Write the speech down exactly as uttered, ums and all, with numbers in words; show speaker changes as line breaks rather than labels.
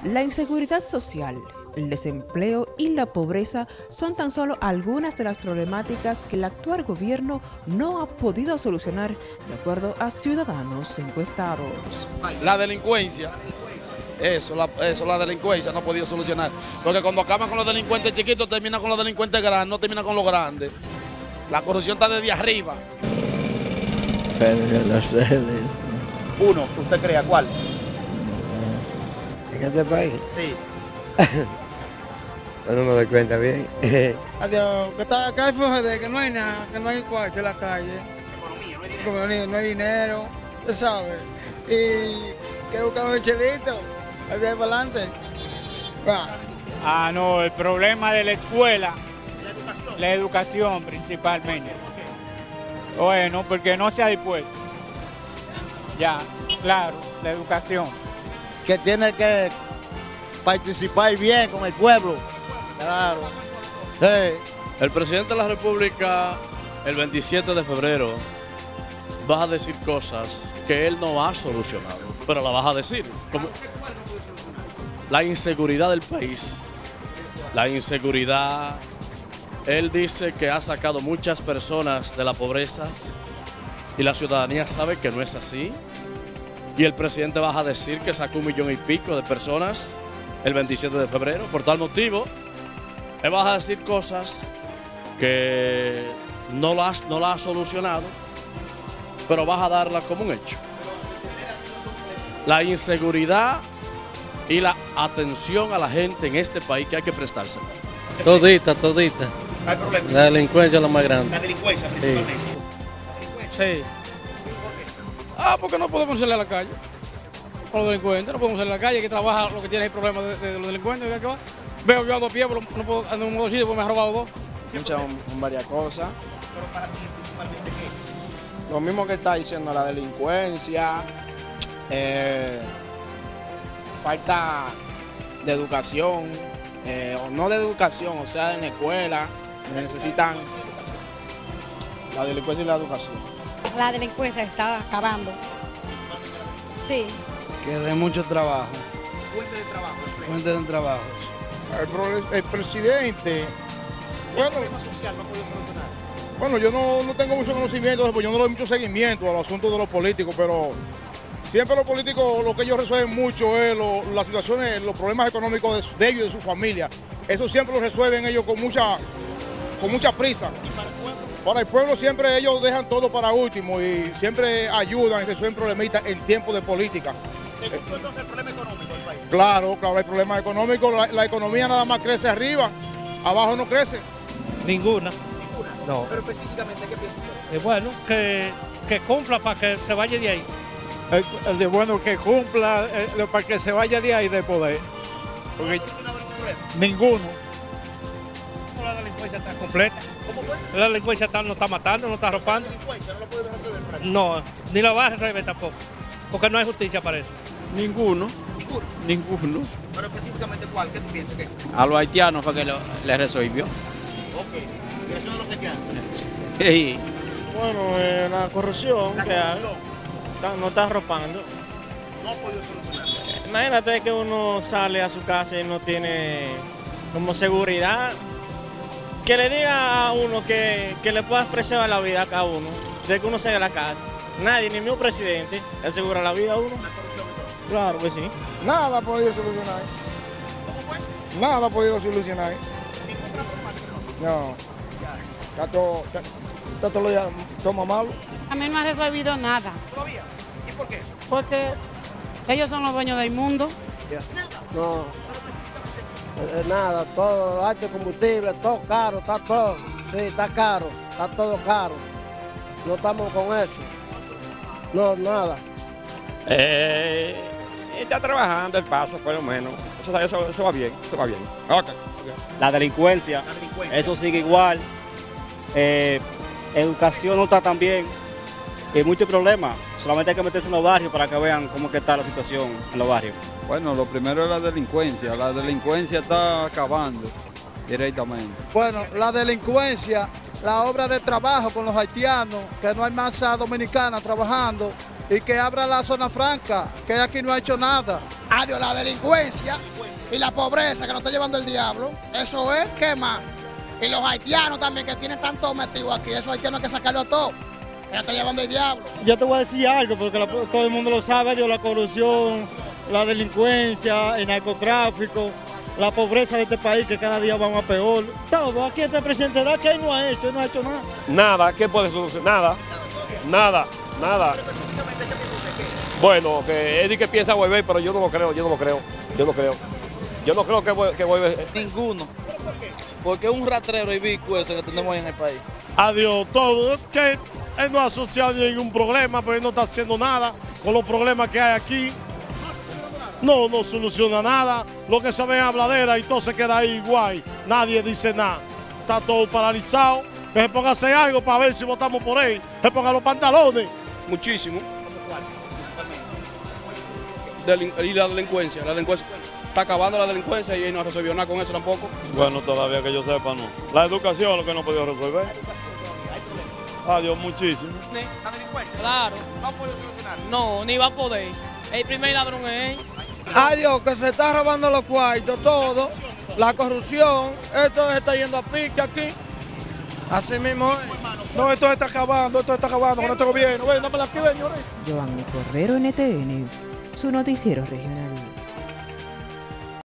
La inseguridad social, el desempleo y la pobreza son tan solo algunas de las problemáticas que el actual gobierno no ha podido solucionar, de acuerdo a ciudadanos encuestados.
La delincuencia, eso la, eso, la delincuencia no ha podido solucionar. Porque cuando acaban con los delincuentes chiquitos, terminan con los delincuentes grandes, no terminan con los grandes. La corrupción está desde arriba.
Pero no sé.
Uno, ¿usted crea cuál?
¿En este país?
Sí.
No me doy cuenta bien.
Adiós, que está acá hay de que no hay nada, que no hay cuarto en la calle.
Economía, no hay dinero.
Economía, no hay dinero, usted sabe. Y que buscamos el chelito, el de ahí para adelante. Va.
Ah, no, el problema de la escuela,
La educación.
la educación principalmente. Bueno, porque no se ha dispuesto. Ya, claro, la educación.
Que tiene que participar bien con el pueblo. Claro. Sí.
El presidente de la República, el veintisiete de febrero, va a decir cosas que él no ha solucionado, pero la vas a decir. Como la inseguridad del país, la inseguridad. Él dice que ha sacado muchas personas de la pobreza y la ciudadanía sabe que no es así. Y el presidente va a decir que sacó un millón y pico de personas el veintisiete de febrero. Por tal motivo, él va a decir cosas que no las no la ha solucionado, pero vas a darlas como un hecho. La inseguridad y la atención a la gente en este país que hay que prestársela.
Todita, todita.
Hay problemas.
La delincuencia es lo más grande.
La delincuencia principalmente.
Sí. Ah, porque no podemos salir a la calle con los delincuentes, no podemos salir a la calle, que trabaja lo que tiene el problema de, de los delincuentes. ¿Qué va? Veo yo a dos pies, pero no puedo andar en un motocicleta porque me ha robado dos.
Muchas, varias cosas.
Pero para ti, principalmente, ¿qué?
Lo mismo que está diciendo la delincuencia, eh, falta de educación, eh, o no de educación, o sea, en la escuela, necesitan la delincuencia y la educación.
La delincuencia está acabando. Sí.
Que de mucho trabajo,
Fuente de trabajo. empleo.
fuente de trabajo.
El, pro- el presidente,
¿Qué
bueno,
problema social no ha podido solucionar?
bueno, yo no, no tengo mucho conocimiento, pues yo no le doy mucho seguimiento a los asuntos de los políticos, pero siempre los políticos lo que ellos resuelven mucho es lo- las situaciones, los problemas económicos de, su- de ellos y de su familia. Eso siempre lo resuelven ellos con mucha, con mucha prisa.
¿Y para el pueblo?
Para el pueblo siempre ellos dejan todo para último y siempre ayudan y resuelven problemitas en tiempos de política.
¿Te gustó entonces el problema económico del país?
Claro, claro, hay problemas económicos, la, la economía nada más crece arriba, abajo no crece.
Ninguna.
Ninguna.
No.
Pero específicamente, ¿qué piensa usted?
Es bueno que, que cumpla para que se vaya de ahí.
El, el de bueno que cumpla eh, para que se vaya de ahí del poder.
¿No ha
Porque
solucionado ningún problema?
ninguno.
La delincuencia está completa.
¿Cómo fue?
La delincuencia está, no está matando, no está
La
arropando.
delincuencia no lo ha podido resolver por aquí.
No, ni la va a resolver tampoco. Porque no hay justicia para eso.
Ninguno,
Ninguno.
ninguno.
Pero específicamente, ¿cuál? ¿Qué tú piensas que es?
A los haitianos fue que lo, le resolvió.
Ok. Dirección de los haitianos.
Sí.
Bueno, eh, la corrupción
La
que hay,
corrupción
está- no está arropando.
no ha podido solucionar.
Imagínate que uno sale a su casa y no tiene como seguridad. Que le diga a uno que, que le pueda preservar la vida a cada uno, de que uno salga a la calle. Nadie, ni mi presidente, le asegura la vida a uno.
La corrupción entonces.
Claro que sí.
Nada ha podido solucionar,
¿Cómo fue?
nada ha podido solucionar.
Ningún transformante, ¿no?
No, está todo, está, está todo ya, toma malo.
A mí no ha resolvido nada,
¿Todavía? ¿Y por qué?
porque ellos son los dueños del mundo.
No, eh, nada, todo, alto combustible, todo caro, está todo. Sí, está caro, está todo caro. No estamos con eso. No, nada.
Eh, está trabajando el paso, por lo menos. Eso, eso, eso va bien, eso va bien. Okay.
La delincuencia,
La delincuencia.
eso sigue igual. Eh, educación no está tan bien. Hay muchos problemas. Solamente hay que meterse en los barrios para que vean cómo que está la situación en los barrios.
Bueno, lo primero es la delincuencia. La delincuencia está acabando directamente.
Bueno, la delincuencia, la obra de trabajo con los haitianos, que no hay masa dominicana trabajando y que abra la zona franca, que aquí no ha hecho nada.
Adiós, la delincuencia y la pobreza que nos está llevando el diablo. Eso es, ¿qué más? Y los haitianos también, que tienen tanto metido aquí. Esos haitianos hay que sacarlo a todos. Que nos está llevando el diablo.
Yo te voy a decir algo, porque la, todo el mundo lo sabe, Dios, la corrupción, la delincuencia, el narcotráfico, la pobreza de este país, que cada día vamos a peor. Todo, aquí este presidente da que él no ha hecho, él no ha hecho nada.
Nada, ¿qué puede solucionar? Nada, nada, nada. Bueno, que Eddie que piensa volver, pero yo no lo creo, yo no lo creo, yo no creo. Yo no creo que, que vuelva.
Ninguno. Porque es un rastrero y bico ese que tenemos ahí en el país.
Adiós, todo. Que él no ha asociado ningún problema, pero él no está haciendo nada con los problemas que hay aquí. No, no soluciona nada. Lo que se ve en habladera y todo se queda ahí igual. Nadie dice nada. Está todo paralizado. Que se ponga a hacer algo para ver si votamos por él. Se ponga los pantalones.
Muchísimo. Delin y la delincuencia, la delincuencia. Está acabando la delincuencia y no ha resolvido nada con eso tampoco.
Bueno, todavía que yo sepa, no. La educación es lo que no ha podido resolver. Adiós, muchísimo.
¿La delincuencia?
Claro.
¿No puede solucionar?
No, ni va a poder. El primer ladrón es él.
Adiós, que se está robando los cuartos, todo. La corrupción, esto se está yendo a pique aquí. Así mismo es.
No, esto está acabando, esto está acabando con este gobierno. Ven, dame la aquí, ven,
Giovanni Cordero, N T N, su noticiero regional.